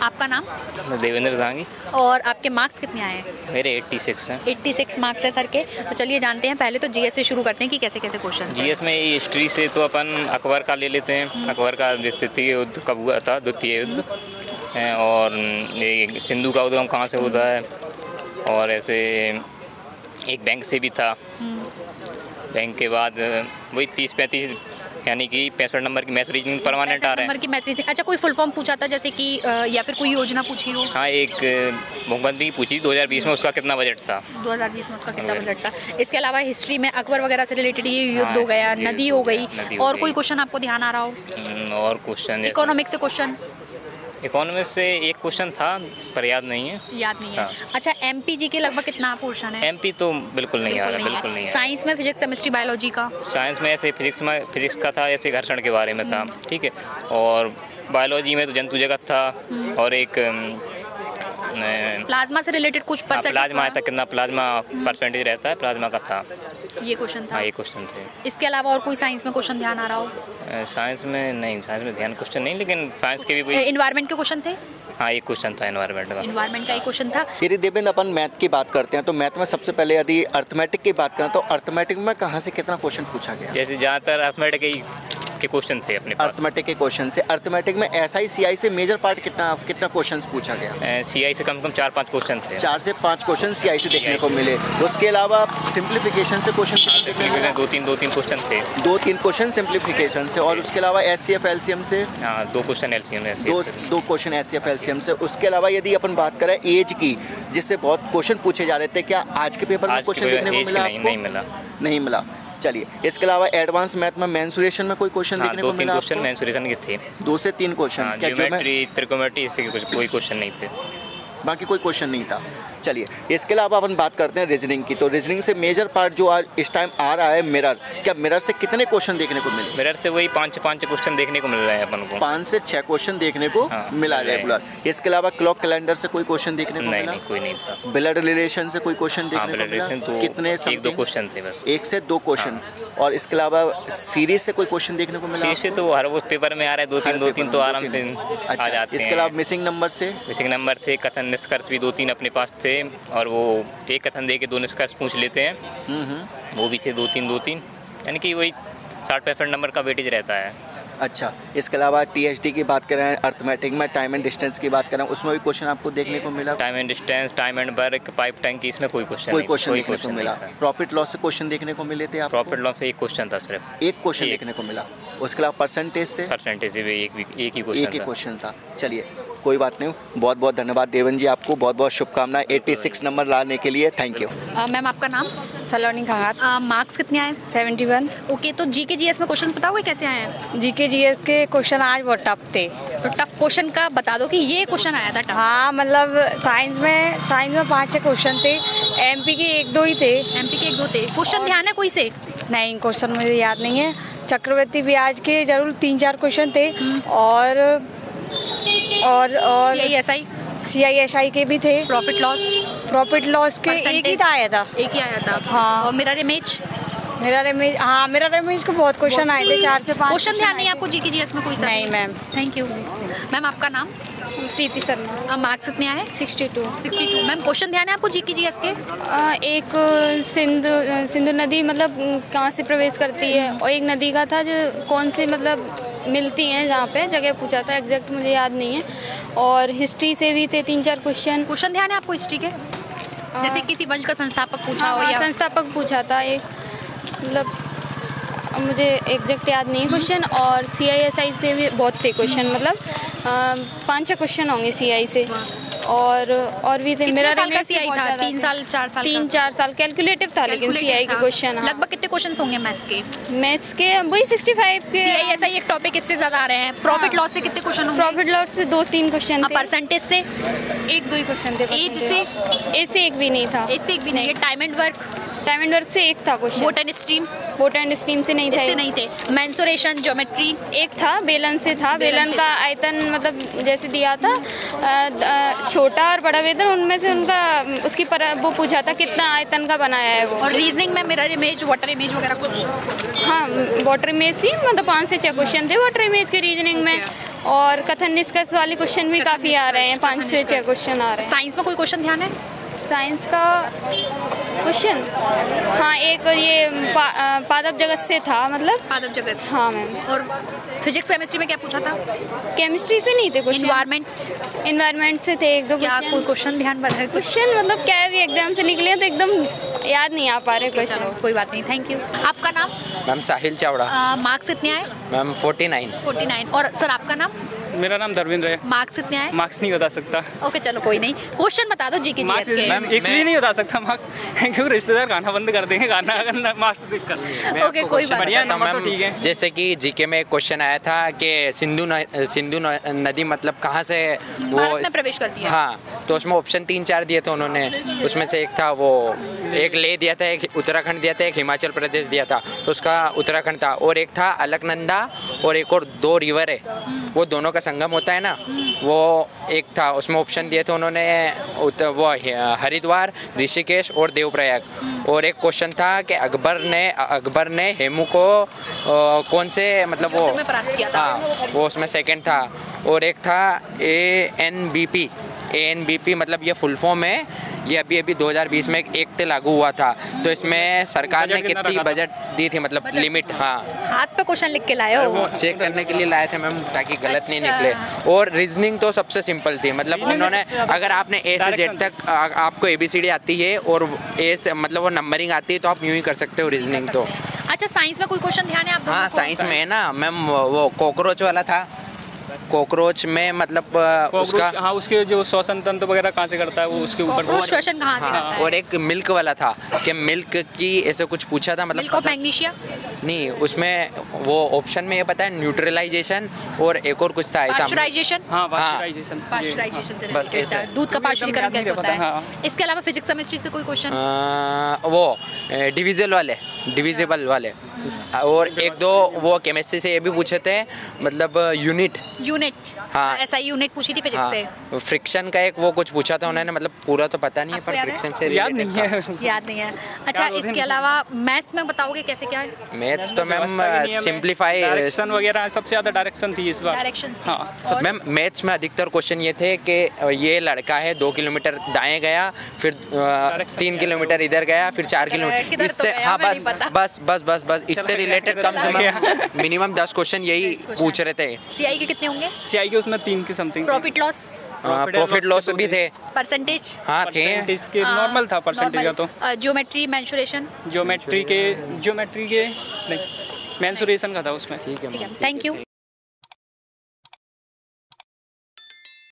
आपका नाम? देवेंद्र धांगी। और आपके मार्क्स कितने आए हैं? मेरे 86 हैं। 86 मार्क्स है सर के। तो चलिए जानते हैं, पहले तो जीएस से शुरू करते हैं कि कैसे कैसे क्वेश्चन। जीएस में हिस्ट्री से तो अपन अकबर का ले लेते हैं। अकबर का तृतीय युद्ध कब हुआ था, द्वितीय युद्ध, और ये सिंधु का उद्गम कहाँ से होता है, और ऐसे एक बैंक से भी था। बैंक के बाद वही 30-35 यानी कि 65 नंबर की मैथ रीजनिंग परमानेंट आ रहे हैं। नंबर की मैथ रीजनिंग। अच्छा, कोई फुल फॉर्म पूछा था जैसे कि या फिर कोई योजना पूछी हो? हाँ, एक मुख्यमंत्री की पूछी 2020 में उसका कितना बजट था। 2020 में उसका कितना बजट था। इसके अलावा हिस्ट्री में अकबर वगैरह से रिलेटेड ये युद्ध हो गया, नदी हो गई, और कोई क्वेश्चन आपको ध्यान आ रहा हो? और क्वेश्चन इकोनॉमिक्स से क्वेश्चन? इकोनॉमिक्स से एक क्वेश्चन था पर याद नहीं है। याद नहीं है। अच्छा, एमपी के लगभग कितना पोर्शन है? एमपी तो बिल्कुल नहीं आ रहा, बिल्कुल नहीं है। साइंस में फिजिक्स, केमिस्ट्री, बायोलॉजी का? साइंस में ऐसे फिजिक्स का था, ऐसे घर्षण के बारे में था, ठीक है। और बायोलॉजी में तो जंतु जगत था, और एक प्लाज्मा से रिलेटेड कुछ परसेंटेज। प्लाज्मा तक कितना प्लाज्मा परसेंटेज रहता है, प्लाज्मा का था। ये क्वेश्चन था? हाँ, ये क्वेश्चन थे। इसके अलावा और कोई साइंस में क्वेश्चन ध्यान आ रहा हो? साइंस में नहीं, साइंस में ध्यान क्वेश्चन नहीं, लेकिन साइंस के भी एनवायरनमेंट के क्वेश्चन थे? हाँ, एक क्वेश्चन था एनवायरनमेंट का एक क्वेश्चन था। यदि देवेंद्र अपन मैथ की बात करते हैं तो मैथ में सबसे पहले यदि अर्थमेटिक की बात करें तो अर्थमेटिक में कहाँ से कितना क्वेश्चन पूछा गया? जैसे ज़्यादातर अर्थमेटिक के क्वेश्चन थे अपने पास। अर्थमेटिक के क्वेश्चन से, अर्थमेटिक में एसआई सीआई से मेजर पार्ट कितना क्वेश्चन पूछा गया? सीआई से कम से कम 4-5 क्वेश्चन थे। 4 से 5 क्वेश्चन सीआई से देखने को मिले। उसके अलावा सिंप्लीफिकेशन से क्वेश्चन 2-3 क्वेश्चन थे। 2-3 क्वेश्चन सिंप्लीफिकेशन से, और उसके अलावा एचसीएफ एलसीएम से 2 क्वेश्चन एलसीएम है। 2 क्वेश्चन एचसीएफ एलसीएम से। उसके अलावा यदि अपन बात करें एज की, जिससे बहुत क्वेश्चन पूछे जा रहे थे, क्या आज के पेपर में क्वेश्चन देखने को मिला? नहीं मिला। चलिए, इसके अलावा एडवांस मैथ में मेंसुरेशन में कोई क्वेश्चन देखने को मिला? 2-3 क्वेश्चन मेंसुरेशन के थे। 2 से 3 क्वेश्चन। ज्योमेट्री, त्रिकोणमिति, इससे कोई क्वेश्चन नहीं थे। बाकी कोई क्वेश्चन नहीं था। चलिए, इसके अलावा अपन बात करते हैं रीजनिंग की। तो रीजनिंग से मेजर पार्ट जो आज इस टाइम आ रहा है मिरर, क्या मिरर से कितने क्वेश्चन देखने को मिले? मिरर से वही 5 क्वेश्चन देखने को मिल रहे हैं अपन को। 5 से 6 क्वेश्चन देखने को मिला रेगुलर। इसके अलावा क्लॉक कैलेंडर से कोई क्वेश्चन देखने को मिला? नहीं, कोई नहीं था। ब्लड रिलेशन से कोई क्वेश्चन देखने को मिला? कितने? 1-2 क्वेश्चन थे बस। 1 से 2 क्वेश्चन। और इसके अलावा सीरीज से कोई क्वेश्चन देखने को मिला? सीरीज से तो हर वो पेपर में आ रहा है, 2-3 तो आराम से आ जाते हैं। इसके अलावा मिसिंग नंबर से? मिसिंग नंबर थे, कथन निष्कर्ष भी 2-3 अपने पास थे, और वो एक कथन दे के 2 निष्कर्ष पूछ लेते हैं, वो भी थे 2-3, यानी कि वही 60-65 नंबर का वेटेज रहता है। अच्छा, इसके अलावा टीएचडी की बात करें, अर्थमेटिक में टाइम एंड डिस्टेंस की बात करें, उसमें भी क्वेश्चन आपको देखने को मिला? Time and distance, time and work, pipe tank, इसमें कोई क्वेश्चन देखने को मिला। प्रॉफिट लॉस से क्वेश्चन देखने को मिले थे आपको? प्रॉफिट लॉस से एक क्वेश्चन था सिर्फ। एक क्वेश्चन देखने को मिला। उसके अलावा परसेंटेज से? परसेंटेज से भी एक ही क्वेश्चन था। चलिए, कोई बात नहीं। बहुत बहुत धन्यवाद देवन जी, आपको बहुत बहुत शुभकामनाएं 86 नंबर लाने के लिए। Thank you. मैम, आपका नाम? सलोनी खंगार। मार्क्स कितने आए? 71। ओके, तो जीके जीएस में क्वेश्चन बताओगे कैसे आए हैं? जीके जीएस के क्वेश्चन आज बहुत टफ थे। तो टफ क्वेश्चन का बता दो कि ये क्वेश्चन आया था टफ। हाँ, मतलब साइंस में 5-6 क्वेश्चन थे। एमपी के 1-2 ही थे। एमपी के 1-2 थे। क्वेश्चन ध्यान है कोई से? नहीं, क्वेश्चन मुझे याद नहीं है। चक्रवर्ती ब्याज के जरूर 3-4 क्वेश्चन थे, और CISI के भी थे। प्रॉफिट लॉस के एक ही आया था। हाँ। और मिरर इमेज को बहुत क्वेश्चन आए थे, 4 से 5 क्वेश्चन ध्यान नहीं आपको जीके जीएस में कोई? नहीं मैम। Thank you. मैम, आपका नाम? प्रीति शर्मा। मार्क्स कितने आए? 62। मैम, क्वेश्चन ध्यान है आपको जीके जीएस के? एक सिंधु नदी मतलब कहाँ से प्रवेश करती है, और एक नदी का था जो कौन से मतलब मिलती हैं, जहाँ पे जगह पूछा था, एग्जैक्ट मुझे याद नहीं है। और हिस्ट्री से भी थे 3-4 क्वेश्चन ध्यान है आपको हिस्ट्री के? जैसे किसी वंश का संस्थापक पूछा हो, या संस्थापक पूछा था एक, मतलब मुझे एग्जैक्ट याद नहीं क्वेश्चन। और CISI से भी बहुत थे क्वेश्चन, मतलब 5-6 क्वेश्चन होंगे CI से। और भी थे। मेरा साल का CI था? 3-4 साल कैलकुलेटिव था, लेकिन CI के क्वेश्चन। लगभग कितने क्वेश्चन होंगे मैथ्स के वही 65 के। CISI एक टॉपिक इससे ज्यादा आ रहे हैं। प्रॉफिट लॉस से कितने क्वेश्चन होंगे? प्रॉफिट लॉस से 2-3 क्वेश्चन थे। परसेंटेज से? 1-2 ही क्वेश्चन थे। एज से एक भी नहीं था। टाइम एंड वर्क से एक था क्वेश्चन। बोट एंड स्ट्रीम से नहीं थे। मेंसुरेशन, ज्योमेट्री एक था। बेलन से था। बेलन का आयतन मतलब जैसे दिया था, छोटा और बड़ा वेतन, उनमें से उसकी वो पूछा था कितना आयतन का बनाया है वो। और रीजनिंग में मिरर इमेज, वाटर इमेज वगैरह कुछ? हाँ, वाटर इमेज थी, मतलब 5 से 6 क्वेश्चन थे वाटर इमेज के रीजनिंग में। और कथन निष्कर्ष वाले क्वेश्चन भी काफ़ी आ रहे हैं, 5 से 6 क्वेश्चन आ रहे हैं। साइंस में कोई क्वेश्चन ध्यान है? साइंस का क्वेश्चन, हाँ एक ये पादप जगत से था, मतलब पादप जगत। हाँ मैम। और फिजिक्स केमिस्ट्री में क्या पूछा था? केमिस्ट्री से नहीं थे क्वेश्चन, इन्वायरमेंट से थे 1-2 क्या कोई क्वेश्चन ध्यान बता? क्वेश्चन मतलब क्या है, भी एग्जाम से निकले तो एकदम याद नहीं आ पा रहे क्वेश्चन। कोई बात नहीं, थैंक यू। आपका नाम? मैम साहिल चावड़ा। मार्क्स कितने आए? मैम 49। और सर आपका नाम? मेरा नाम धर्मेंद्र है। मार्क्स कितने आए? मार्क्स नहीं बता सकता। ओके चलो कोई नहीं, क्वेश्चन बता दो जीके जीएस के। मैम इसलिए नहीं बता सकता मार्क्स क्योंकि रिश्तेदार गाना बंद कर देंगे, गाना अगर मार्क्स देख कर। ओके कोई बात बढ़िया, नहीं। नंबर तो ठीक है। जैसे कि जीके में एक क्वेश्चन आया था कि सिंधु नदी मतलब कहाँ से वो भारत में प्रवेश करती है। हाँ, तो उसमें ऑप्शन 3-4 दिए थे उन्होंने। उसमें से एक था वो, एक ले दिया था, एक उत्तराखंड दिया था, एक हिमाचल प्रदेश दिया था, तो उसका उत्तराखंड था। और एक था अलकनंदा, और एक और 2 रिवर है, वो दोनों का संगम होता है ना, वो एक था। उसमें ऑप्शन दिए थे उन्होंने वो हरिद्वार, ऋषिकेश और देवप्रयाग। और एक क्वेश्चन था कि अकबर ने हेमू को कौन से मतलब वो, हाँ वो उसमें सेकंड था। और एक था ANBP मतलब ये फुल फॉर्म है, ये अभी 2020 में एक एक्ट लागू हुआ था। तो इसमें सरकार ने कितनी बजट दी थी, मतलब लिमिट? हाँ, हाथ पे क्वेश्चन लिख के लाए हो? वो चेक करने के लिए लाए थे मैम, ताकि गलत नहीं निकले। और रीजनिंग तो सबसे सिंपल थी, मतलब उन्होंने, अगर आपने A से Z तक आपको ABCD आती है और A से मतलब वो नंबरिंग आती है, तो आप यूँ ही कर सकते हो रीजनिंग तो। अच्छा साइंस में कोई क्वेश्चन ध्यान है आप दोनों हाँ को? साइंस में है ना मैम, वो कॉकरोच वाला था। कॉकरोच में मतलब उसका, हाँ उसके जो श्वसन तंत्र वगैरह कहाँ से करता है वो, उसके ऊपर श्वसन कहाँ से करता है? और एक मिल्क वाला था कि मिल्क की ऐसे कुछ पूछा था, मतलब मिल्क ऑफ मैग्नीशिया नहीं, उसमें वो ऑप्शन में ये पता है न्यूट्रलाइजेशन और एक और कुछ था ऐसा। पाश्चराइजेशन। हाँ पाश्चराइजेशन से बस रिलेटेड था, दूध का पाश्चरीकरण कैसे होता है। इसके अलावा फिजिक्स केमिस्ट्री से कोई क्वेश्चन? वो डिविजिबल वाले और 1-2 वो केमिस्ट्री से ये भी पूछे थे, मतलब यूनिट। हाँ ऐसा यूनिट पूछी थी फिजिक्स से। फ्रिक्शन का एक वो कुछ पूछा था उन्होंने, मतलब पूरा तो पता नहीं है पर फ्रिक्शन से याद नहीं है। अच्छा इसके अलावा मैथ्स में बताओगे कैसे क्या है? मैथ्स तो मैम सिंप्लीफाई, डायरेक्शन वगैरह सबसे ज़्यादा डायरेक्शन थी इस बार। डायरेक्शन। हाँ मैम मैथ्स में अधिकतर क्वेश्चन ये थे कि ये लड़का है 2 किलोमीटर दाएं गया, फिर 3 किलोमीटर इधर गया, फिर 4 किलोमीटर, इससे हाँ बस इससे रिलेटेड कम से कम मिनिमम 10 क्वेश्चन यही पूछ रहे थे। सीआई के कितने होंगे? सीआई के उसमें 3 के समथिंग। प्रॉफिट लॉस भी थे, परसेंटेज? हाँ थे। इसके नॉर्मल था परसेंटेज का। तो ज्योमेट्री मेंसुरेशन? ज्योमेट्री के नहीं, मेंसुरेशन का था उसमें। ठीक है, थैंक यू।